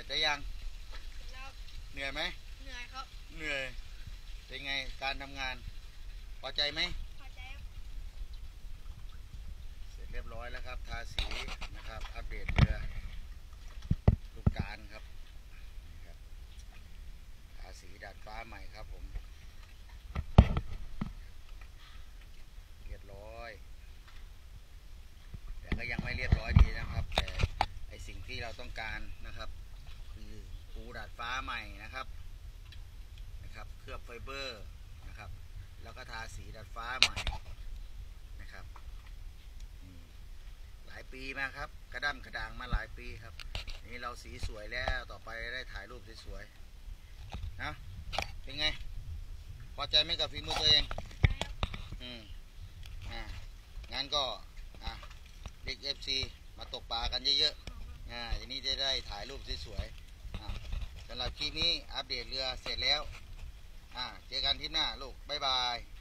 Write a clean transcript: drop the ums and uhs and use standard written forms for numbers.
ได้ยังแล้วเหนื่อยไหมเหนื่อยครับเหนื่อยเป็นไงการทำงานพอใจไหมพอใจครับเสร็จเรียบร้อยแล้วครับทาสีนะครับอัปเดตเรือลูกการครับทาสีดาดฟ้าใหม่ครับผมเรียบร้อยแต่ก็ยังไม่เรียบร้อยดีนะครับแต่ไอสิ่งที่เราต้องการนะครับคือปูดาดฟ้าใหม่นะครับเคลือบไฟเบอร์นะครับแล้วก็ทาสีดาดฟ้าใหม่นะครับหลายปีมาครับกระดั้มกระด่างมาหลายปีครับนี่เราสีสวยแล้วต่อไปได้ถ่ายรูปสวยๆนะเป็นไงพอใจไหมกับฝีมือตัวเองอืมงั้นก็เด็กFCมาตกปลากันเยอะๆทีนี้จะได้ถ่ายรูปสวยๆสำหรับคลิปนี้อัปเดตเรือเสร็จแล้วเจอกันที่หน้าลูกบ๊ายบาย